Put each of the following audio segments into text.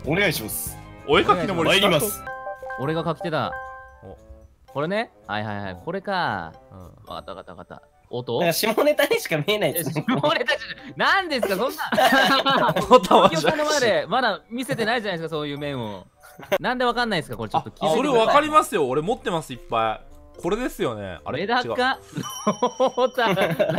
お願いします。 お絵描きの森参ります。 俺が書き手だ。 おこれね。はいはいはい。これか。 うんわかったわかったわかった。音なんか下ネタにしか見えないですね。 下ネタじゃ何ですかそんな。 おたまおさんの前でまだ見せてないじゃないですかそういう面を。なんでわかんないですかこれちょっと聞いてそれください。 わかりますよ。俺持ってますいっぱい。これですよね。あれ違う。 メダカロータ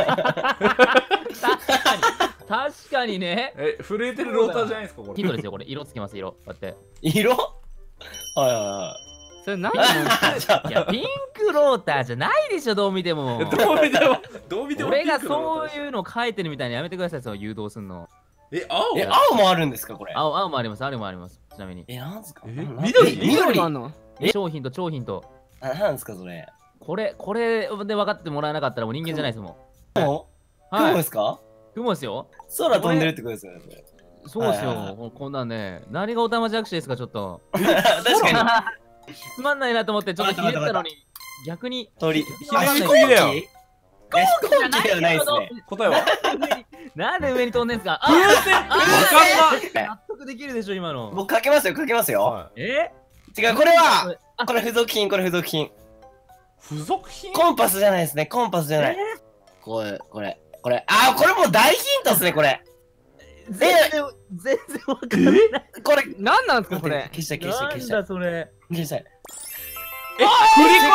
確かにね。 震えてるローターじゃないですかこれ。 ヒントですよこれ色つけます色。こうやって。 色はいはいはい。 それ何なんですか？ いやピンクローターじゃないでしょどう見ても。 どう見てもどう見ても俺がピンクのローそうターいうの書いてるみたいにやめてくださいその誘導すんの。 青青もあるんですかこれ。 青もあります青もありますちなみに。 なんすか緑緑あんの？ 超ヒント超ヒント。 なんですかそれ。 これで分かってもらえなかったらもう人間じゃないですもん。 雲はいですか？ 雲ですよ。 空飛んでるってことですよね。 そうですはいはいよこんなんね。何がおたまじゃくしですかちょっと。 確かつまんないなと思ってちょっとひねったのに逆にに鳥。 ひねりすぎだよ。 飛行機ではないですね。 答えはなんで上に飛んでんすか。 風船。わかんな。 納得できるでしょ今の。 僕かけますよかけますよ。 はえ違うこれはこれ付属品これ付属品。 い。付属品。 コンパスじゃないですねコンパスじゃない。これこれこれこれもう大ヒントですねこれ。 全然わかんない。 これ何なんですかこれ？ 消した消した消しなんただそれ。 消した。 振り子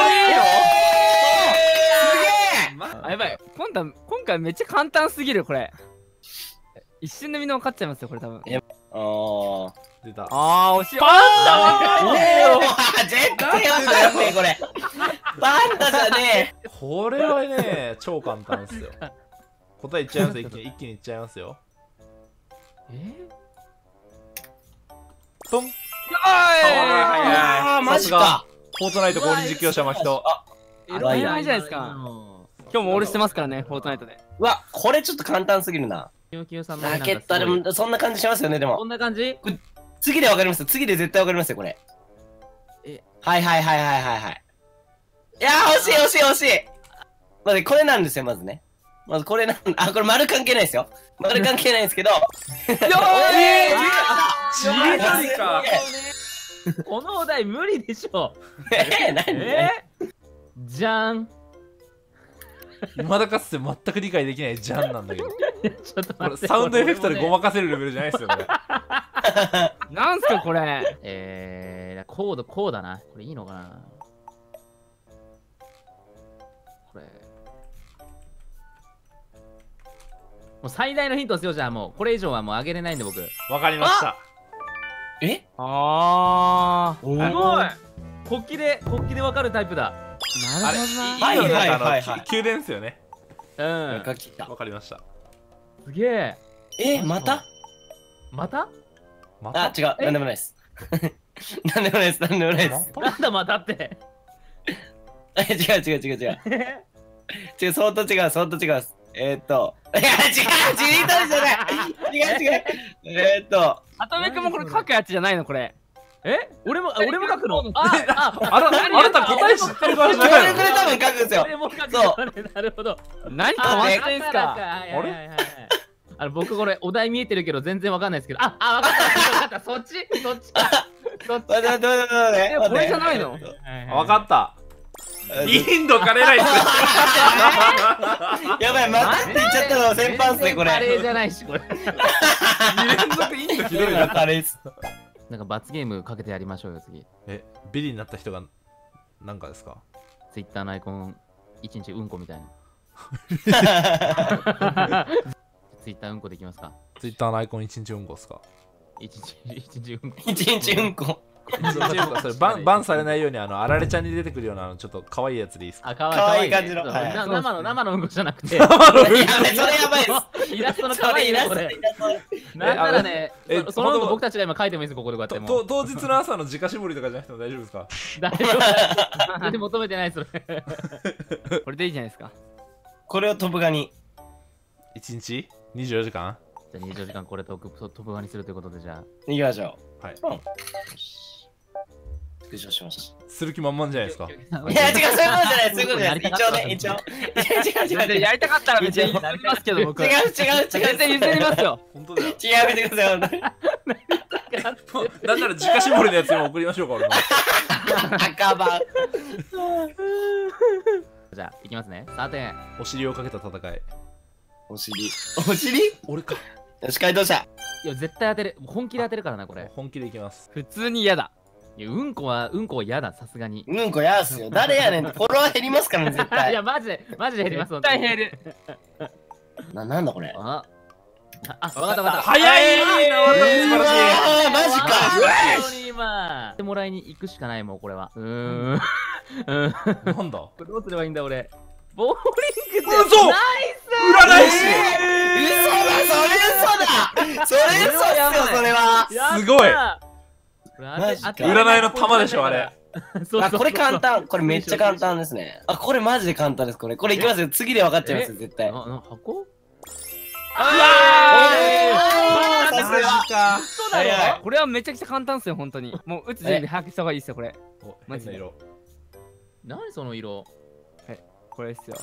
あやばい。今回めっちゃ簡単すぎるこれ。一瞬でみんな分かっちゃいますよこれ多分。 出た。 惜しい。 パンダは絶対わかんねえこれ。パンダじゃねこれはね、超簡単ですよ。答えいっちゃいますよ。一気にいっちゃいますよ。トン。 マジか。 フォートナイト公認実況者の人。 当たり前じゃないですか。今日もオールしてますからねフォートナイトで。 うわこれちょっと簡単すぎるな。 キヨキヨさんのラケットでもそんな感じしますよねでこも。 んな感じ。 次でわかります次で絶対わかりますよこれ。はいはいはいはいはいはい。いや惜しい惜しい惜しい。まずこれなんですよまずね。まずこれこれ丸関係ないですよ。丸関係ないですけど。 ちりとりか。 このお題無理でしょ。 何じゃん。 未だかつて全く理解できないジャンなんだけど。 ちょっとこれ待って。 サウンドエフェクトでごまかせるレベルじゃないですよこれ。 なんすかこれ？ コーだな。これいいのかな。これ。もう最大のヒントですよじゃあもうこれ以上はもうあげれないんで僕。 わかりました。 えすごい。国旗でわかるタイプだ。 あれ、 はいはいはいはい宮殿ですよね。 うん。 わかりました。 すげえ。 またまた？ 違うなんでもないですなんでもないですなんでもないですなんだまたって。 違う違う違う違う違う相当違う相当違ういや違うチリトリじゃない違うあとめくんもこれ書くやつじゃないのこれ？ 俺も書くの？ あなた答え知ってるからじゃないの？ これ多分書くんですよ俺も書くのなるほど。 何かわってんすか？ 僕これお題見えてるけど全然わかんないですけど。わかったそっち待ってこれじゃないの？ わかった。インドカレーライス。 やばいまたって言っちゃったの先輩っすねこれ。 カレーじゃないしこれ。 2連続インドひどいな。 カレーっす。 なんか罰ゲームかけてやりましょうよ次。 ビリになった人がなんかですか？ ツイッターのアイコン1日うんこみたいな。ツイッターうんこできますか？ ツイッターのアイコン1日うんこですか 1日うんこ。 一日うんこ。 それバンされないようにあられちゃんに出てくるようなちょっと可愛いやつでいいですか？ かわいい感じの。 生のうんこじゃなくて。 やばいそれやばいです。 イラストの可愛いやつこれ。なんならね、そのうんこ僕たちが今書いてもいいですここでこうやっても。 当日の朝の直絞りとかじゃなくても大丈夫ですか？ 大丈夫。全然求めてないそれ。 これでいいじゃないですか。 これをトップガニ。 1日24時間？ じゃあ24時間これトップガにするということでじゃあ。 行きましょう。はい。 スクショしました。 する気満々じゃないですか。 いや違うそういうことじゃないそういうことじゃない一応ね一応違うやりたかったら別にやりますけど僕。 違う全然譲りますよ。 本当だよ。 違う見てください本当に。 もうなんなら直絞りのやつにも送りましょうか、俺も。 赤番。 じゃあ、いきますね。さて、 お尻をかけた戦い。 お尻。お尻俺か。 よし、回答者。 いや、絶対当てる。本気で当てるからな、これ。 本気でいきます。 普通に嫌だ。 いや、うんこは嫌だ、さすがに。 うんこやっすよ。誰やねんってフォロワー減りますからね、絶い対。 や、マジで減ります。 絶対減る。 なんだこれ。 あ、わかった。 早いな、素晴らしい。 マジか。 本当に今。ってもらいに行くしかないもん、これは。 なんだ。 どうすればいいんだ、俺。ボーリング嘘。 ナイ占い師。 嘘だ、それ嘘っすよ、それは。 すごい。 マジか占いの玉でしょ、あれ。 あ、これ簡単。これめっちゃ簡単ですね。あ、これマジで簡単です。これいきますよ。次で分かっちゃいますよ、絶対。 箱さすが。 マジか。 早い。 これはめちゃくちゃ簡単っすよ、本当に。もう打つ準備早くした方がいいっすよ、これ。 お、 マジで変な色。 何その色。 これっすよ。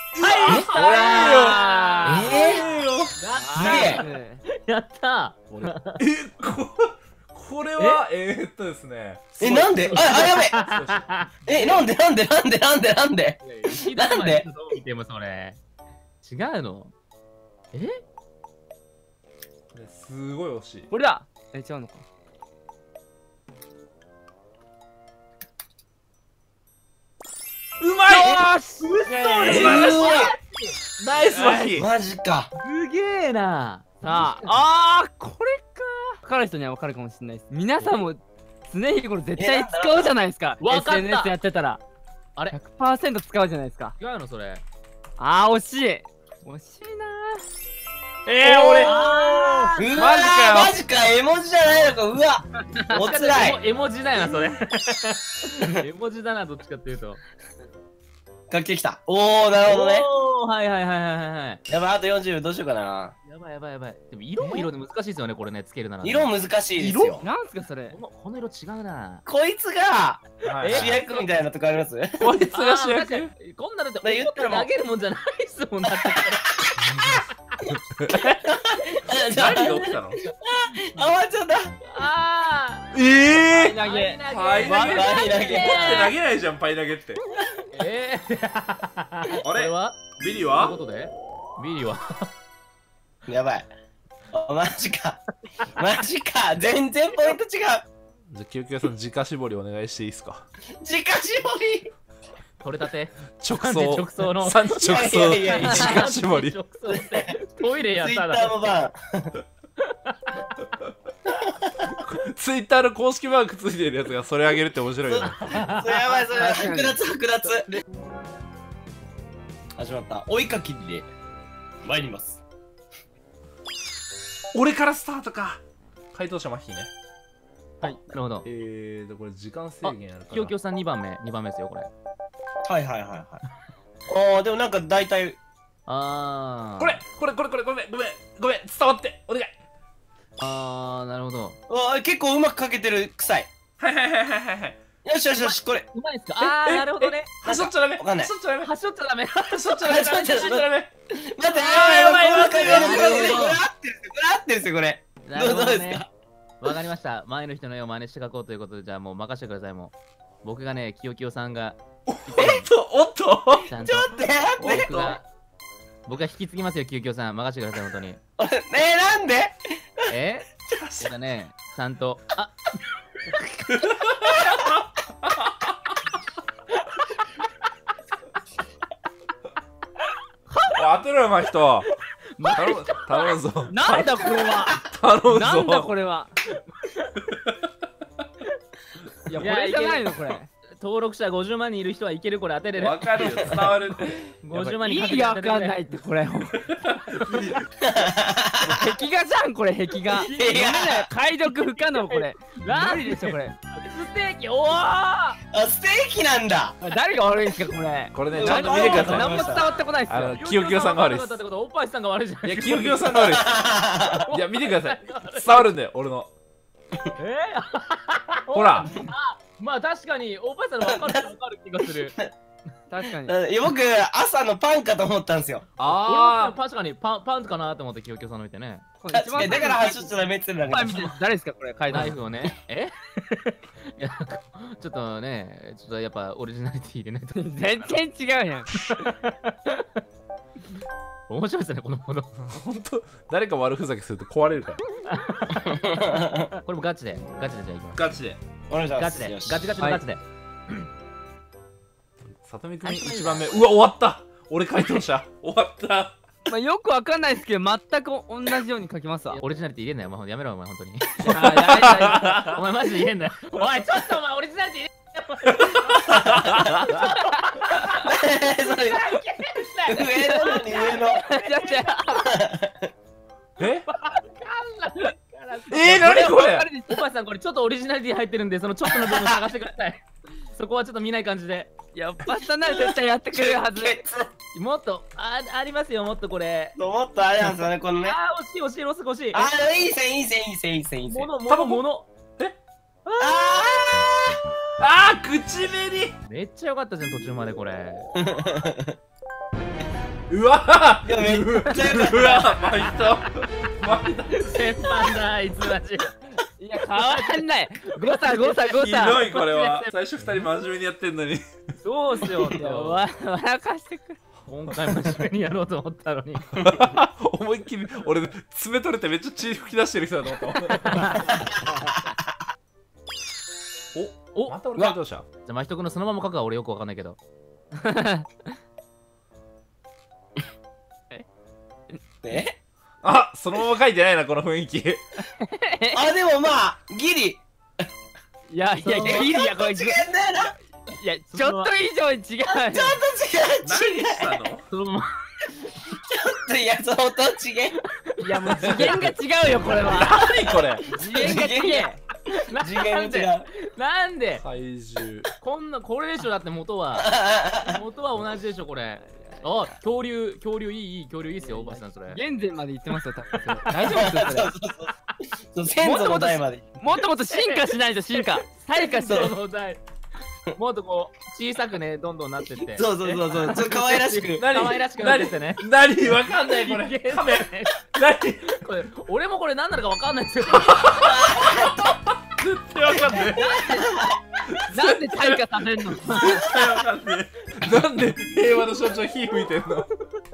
すげえ。 やったこれはですね。 なんでやべなんでなんででもそれ。違うのすごい惜しい。 これだ。違うのか。 うまい。 素晴らしい。ナイスマヒ。 マジか。 すげえな。 さあ、これか。分かる人には分かるかもしれないです。皆さんも常日頃絶対使うじゃないですか。 わかった SNS やってたら。 あれ 100% 使うじゃないですか。 違うのそれ。 惜しい。惜しいな俺。 うわマジか、絵文字じゃないのか。うわおつらい。 絵文字だよな、それ。絵文字だな、どっちかっていうと。 書きてきた。おー、なるほどね。 はい。 やばい、あと40秒どうしようかな。 やばい。でも色も色で難しいですよね、これね、つけるなら。 色難しいですよ。 なんすかそれ。 この色違うな。 こいつがはい主役みたいなとこあります？ こいつが主役。 こんなだって言ったらもう投げるもんじゃないっすもんだって。 何が起きたの？ あ、終わっちゃった。 あパイ投げ。 パイ投げ。 パイ投げ怒って投げないじゃん、パイ投げって。 ああれれはビリというはことでビリはやばい。マジか。全然ポイント違う。 じゃあ、きよきよさん、直絞りお願いしていいですか？ 直絞り。 取れたて直送の産地直送いや直絞り。 直送でトイレやツイッタったらーもバツイッターの公式マークついてるやつがそれあげるって面白いよね。 ン。それやばい、剥奪。始まった。追いかけで参ります。 俺からスタートか。回答者マッヒーね。 はいなるほどこれ時間制限あるから。 きよきよさん2番目ですよこれ。 はい。でもなんか大体。 これごめん伝わってお願い。 なるほど。 結構うまくかけてる臭い。 はいよし、これ。 うまいっすか？なるほどね。 はしょっちゃダメ。 わかんない。 はしょっちゃダメ。 はしょっちゃダメ。 待って、 これやばい、これ合ってるんですよ、これ。どうですか？ わかりました。前の人の絵を真似して書こうということで、じゃあもう任せてください。もう僕がね、きよきよさんがおっとちゃんと僕が引き継ぎますよ、きよきよさん。任せてください、本当に。 なんで？ 僕がね、ちゃんと。 当てろよ、真人。頼むぞ。 なんだこれは。 頼むぞ。 なんだこれは。いや、これじゃないのこれ。 登録者50万人いる人はいける、これ当てれる。 わかるよ、伝わるって。 50万人意味がわかんないってこれ。壁画じゃんこれ壁画。読めない解読不可能これ。無理でしょこれ。 ステーキ、おーステーキなんだ。 誰が悪いんですかこれ。 これね、ちゃんと見てください。 何も伝わってこないっすよ。 きよきよさんが悪いです。 おっぱいさんが悪いじゃん。 いや、きよきよさんが悪いです。いや、見てください。伝わるんだよ、俺の。ほら。 まあ確かに、おっぱいさんの分かる気がする。 確かに。 僕、朝のパンかと思ったんですよ。 俺も確かにパンかなと思って、きよきよさんの見てね。 この一番だから走っちゃダメって言ってんだけど。 誰ですかこれ、書いたナイフをね、いや、なんかちょっとね、ちょっとやっぱオリジナリティ入れないと。 全然違うやん。 面白いですね、このもの。 本当誰か悪ふざけすると壊れるから。 これもガチで、ガチでじゃあいきます。 ガチで。 お願いします。 ガチで、 よしガチガチのガチで。 さとみくん1番目。うわ、終わった。俺回答者。終わった。 まあよくわかんないですけど、全く同じように書きますわ。 オリジナリティ入れんなよ、お前やめろ、お前、本当に。 やめたお前マジで入れんなよ。おい、ちょっとお前オリジナリティ入れんなよ。 それ上のに上の。 え何これおばさん、これちょっとオリジナリティ入ってるんで、そのちょっとの部分探してください。そこはちょっと見ない感じで。 やっぱさなら絶対やってくれるはず。 もっと、ありますよ、もっとこれ。 もっとあれなんですよね、このね。 あー、惜しい、惜しい、ロス惜しい。 あ、いい線、いい線、いい線、いい線、いい線。 もの。 あー、口紅。 めっちゃ良かったじゃん、途中までこれ。 うわいやめっちゃ良かった。 うわ、巻いた。 先輩だ、いつマジ。 いや、変わんない。誤差。 ひどい、これは。最初2人真面目にやってんのに。 そうっすよ、 いや、笑かしてくる。 今回真面目にやろうと思ったのに。 思いっきり、俺、爪取れてめっちゃ血吹き出してる人だと思った。お、また俺回答者。 じゃあ、真人君のそのまま書くは俺よくわかんないけど。 あ、そのまま書いてないな、この雰囲気。 あ、でもまあ、ギリ。 いや、ギリや、これ。 違うんだよな。 いや、ちょっと以上違う。 ちょっと違う。 何したの？ そのまま。 いや、相当違う。 いや、もう次元が違うよ、これは。 何これ？ 次元が違う。 次元が違う。 なんで怪獣。 これでしょ、だって元は同じでしょ、これ。あ、恐竜いいっすよ、おばさん、それ。 現在まで言ってますよ、多分。大丈夫ですか、それ。 先祖の代まで。 もっともっと進化しないと、進化。退化してその代。もっとこう、小さくね、どんどんなってって。 そう。ちょっと可愛らしく。 可愛らしくなってってね。 何わかんないこれ。カメ。何？ これ俺もこれ何なのかわかんないですよ。 絶対わかんない。 なんで退化させんの？ 絶対わかんない。なんで平和の象徴火吹いてんの？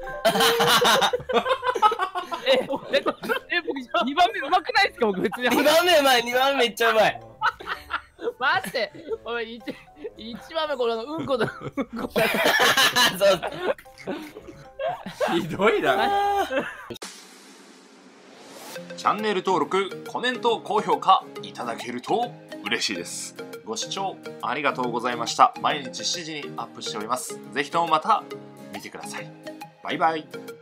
僕2番目うまくないですか？僕別に。 2番目うまい、2番目めっちゃうまい。 待って、お前一番目これうんこだ。 そう。 ひどいな。チャンネル登録、コメント、高評価いただけると嬉しいです。ご視聴ありがとうございました。毎日7時にアップしております。ぜひともまた見てください。バイバイ。